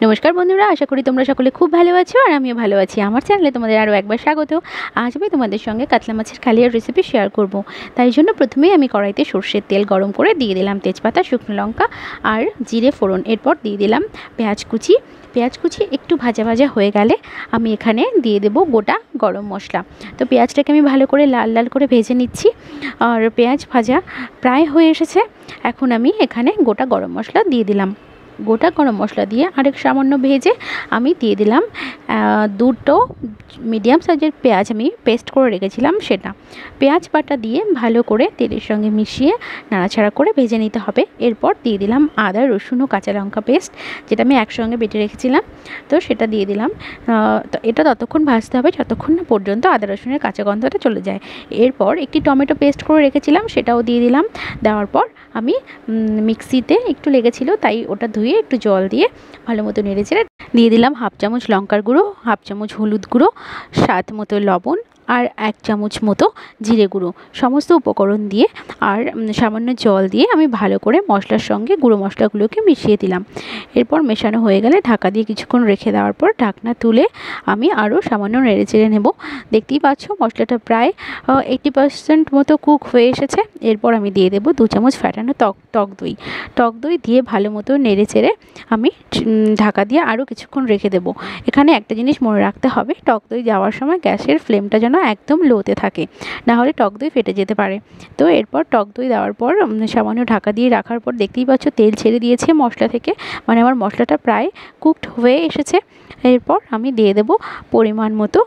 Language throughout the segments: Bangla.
নমস্কার বন্ধুরা, আশা করি তোমরা সকলে খুব ভালো আছো আর আমিও ভালো আছি। আমার চ্যানেলে তোমাদের আরও একবার স্বাগত। আজ আমি তোমাদের সঙ্গে কাতলা মাছের কালিয়ার রেসিপি শেয়ার করব। তাই জন্য প্রথমেই আমি কড়াইতে সর্ষের তেল গরম করে দিয়ে দিলাম তেজপাতা, শুকনো লঙ্কা আর জিরে ফোড়ন। এরপর দিয়ে দিলাম পেঁয়াজ কুচি একটু ভাজা ভাজা হয়ে গেলে আমি এখানে দিয়ে দেব গোটা গরম মশলা। তো পেঁয়াজটাকে আমি ভালো করে লাল লাল করে ভেজে নিচ্ছি আর পেঁয়াজ ভাজা প্রায় হয়ে এসেছে। এখন আমি এখানে গোটা গরম মশলা দিয়ে দিলাম। গোটা গরম মশলা দিয়ে আরেক সামান্য ভেজে আমি দিয়ে দিলাম দুটো মিডিয়াম সাইজের পেঁয়াজ আমি পেস্ট করে রেখেছিলাম সেটা। পেঁয়াজ বাটা দিয়ে ভালো করে তেলের সঙ্গে মিশিয়ে নাড়াচাড়া করে ভেজে নিতে হবে। এরপর দিয়ে দিলাম আদা, রসুন ও কাঁচা লঙ্কা পেস্ট, যেটা আমি একসঙ্গে বেটে রেখেছিলাম। তো সেটা দিয়ে দিলাম। তো এটা ততক্ষণ ভাজতে হবে যতক্ষণ না পর্যন্ত আদা রসুনের কাঁচা গন্ধটা চলে যায়। এরপর একটি টমেটো পেস্ট করে রেখেছিলাম, সেটাও দিয়ে দিলাম। দেওয়ার পর আমি মিক্সিতে একটু লেগেছিল তাই ওটা ধুয়ে একটু জল দিয়ে ভালো মতো নেড়েচেড়ে দিয়ে দিলাম হাফ চামচ লঙ্কার গুঁড়ো, হাফ চামচ হলুদ গুঁড়ো, স্বাদ মতো লবণ আর 1 চামচ মতো জিরে গুঁড়ো। সমস্ত উপকরণ দিয়ে আর সামান্য জল দিয়ে আমি ভালো করে মশলার সঙ্গে গুঁড়ো মশলাগুলোকে মিশিয়ে দিলাম। এরপর মেশানো হয়ে গেলে ঢাকা দিয়ে কিছুক্ষণ রেখে দেওয়ার পর ঢাকনা তুলে আমি আরও সামান্য নেড়েচেড়ে নেব। দেখতেই পাচ্ছ মশলাটা প্রায় 80% মতো কুক হয়ে এসেছে। এরপর আমি দিয়ে দেবো 2 চামচ ফ্যাটানো টক দই দিয়ে ভালো মতো নেড়েচেড়ে আমি ঢাকা দিয়ে আরও কিছুক্ষণ রেখে দেবো। এখানে একটা জিনিস মনে রাখতে হবে, টক দই দেওয়ার সময় গ্যাসের ফ্লেমটা যেন একদম লোতে থাকে, না হলে টক দই ফেটে যেতে পারে। তো এরপর টক দই দেওয়ার পর সামান্য ঢাকা দিয়ে রাখার পর দেখতেই পাচ্ছ তেল ছেড়ে দিয়েছে মশলা থেকে, মানে আমার মশলাটা প্রায় কুকড হয়ে এসেছে। এরপর আমি দিয়ে দেবো পরিমাণ মতো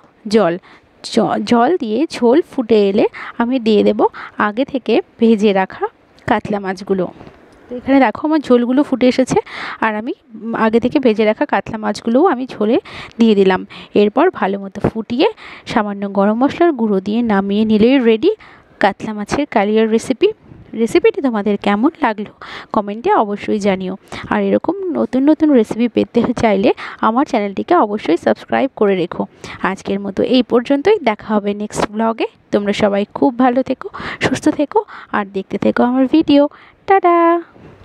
জল দিয়ে ঝোল ফুটে এলে আমি দিয়ে দেব আগে থেকে ভেজে রাখা কাতলা মাছগুলো। তো এখানে দেখো আমার ঝোলগুলো ফুটে এসেছে আর আমি আগে থেকে ভেজে রাখা কাতলা মাছগুলোও আমি ঝোলে দিয়ে দিলাম। এরপর ভালো মতো ফুটিয়ে সামান্য গরম মশলার গুঁড়ো দিয়ে নামিয়ে নিলেই রেডি কাতলা মাছের কালিয়ার রেসিপিটি তোমাদের কেমন লাগলো কমেন্টে অবশ্যই জানিও। আর এরকম নতুন নতুন রেসিপি পেতে চাইলে আমার চ্যানেলটিকে অবশ্যই সাবস্ক্রাইব করে রেখো। আজকের মতো এই পর্যন্তই, দেখা হবে নেক্সট ব্লগে। তোমরা সবাই খুব ভালো থেকো, সুস্থ থেকো আর দেখতে থেকো আমার ভিডিও। টাটা।